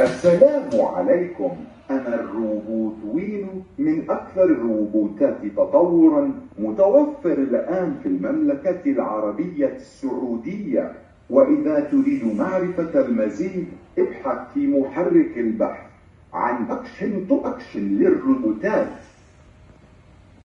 السلام عليكم. أنا الروبوت وينو من أكثر الروبوتات تطورا متوفر الآن في المملكة العربية السعودية. وإذا تريد معرفة المزيد ابحث في محرك البحث عن أكشن تو أكشن للروبوتات.